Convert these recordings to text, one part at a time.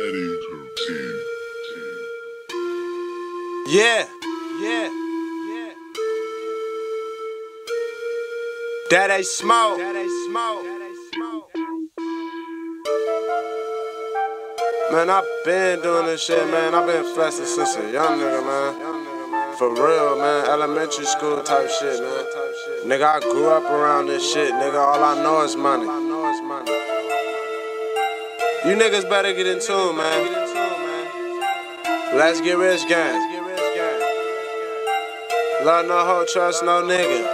Yeah. That ain't smoke. Man, I been doing this shit, man. I been flexing since a young nigga, man. For real, man. Elementary school type shit, man. Nigga, I grew up around this shit, nigga. All I know is money. You niggas better get in tune, man. Let's get rich, gang. Love no hoe, trust no nigga.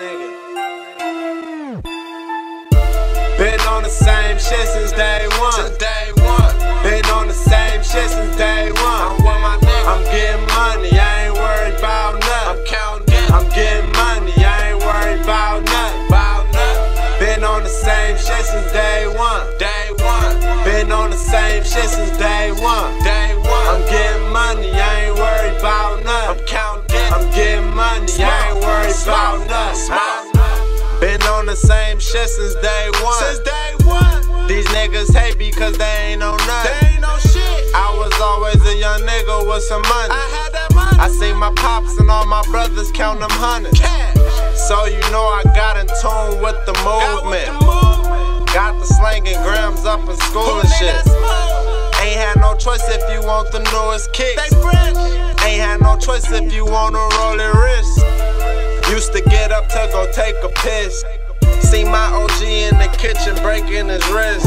Been on the same shit since day one. Been on the same shit since day one. I'm getting money, I ain't worried about nothing. I'm getting money, I ain't worried about nothing. Been on the same shit since day one. Been on the same shit since day one. I'm getting money, I ain't worried about nothing. I'm getting money, I ain't worried about nothing. Been on the same shit since day one. These niggas hate because they ain't on nothing. I was always a young nigga with some money. I seen my pops and all my brothers count them hundreds. So you know I got in tune with the movement. Got the slanging grams up in school and shit. Ain't had no choice if you want the newest kicks. Ain't had no choice if you wanna roll it wrist. Used to get up to go take a piss. See my OG in the kitchen breaking his wrist.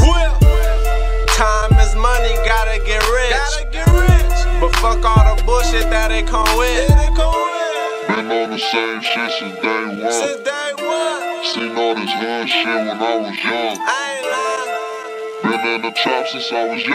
Time is money, gotta get rich. But fuck all the bullshit that it come with. Been on the same shit since day one. Seen all this hood shit when I was young. Been in the trap since I was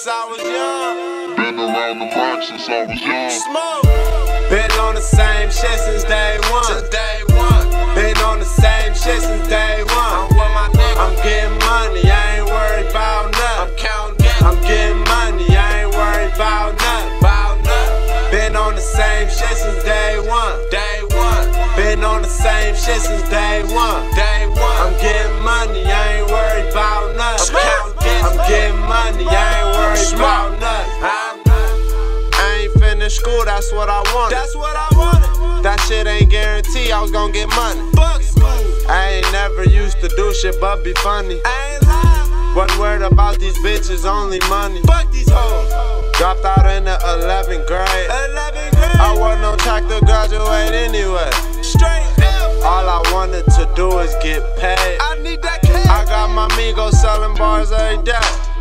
young. Been around the block since I was young. Been on the same shit since day one. Been on the same shit since day one. I'm getting money, I ain't worried about nothing. I'm getting money, I ain't worried about nothing. Been on the same shit since day one. Been on the same shit since day one. I'm getting money, I ain't worried about nothing. I'm getting money, I ain't worried about nothing. I ain't finished school, that's what I wanted. That shit ain't guaranteed, I was gon' get money. I ain't never used to do shit but be funny. Wasn't worried about these bitches, only money. Fuck these hoes. Dropped out in the 11th grade. I wasn't on track to graduate anyway. All I wanted to do is get paid. I got my Migo selling bars every day.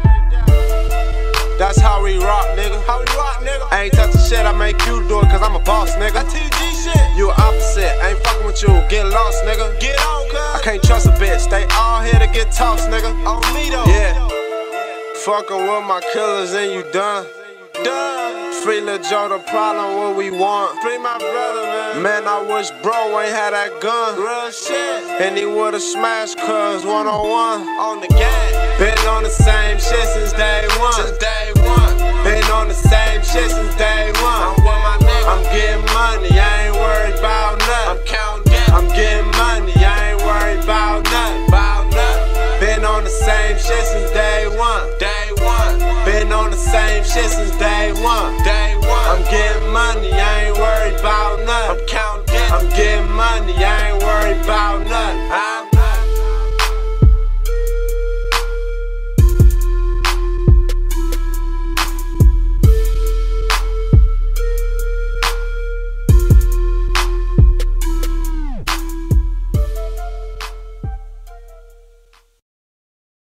That's how we rock, nigga. I ain't touching shit, I make you do it cause I'm a boss, nigga. You opposite, ain't fucking with you, get lost, nigga. I can't trust a bitch, they all here to get tossed, nigga. On me though. Yeah. Fucking with my killers and you done. Free Lil Joe, the problem, what we want. Free my brother, man. Man, I wish bro ain't had that gun. Real shit. And he would've smashed cuz 1-on-1 on the game. Been on the same shit since day one. Been on the same shit since day one. I'm getting money, I ain't worried about nothing. I'm getting money, I ain't worried about nothing. Been on the same shit since day one. Been on the same shit since day one.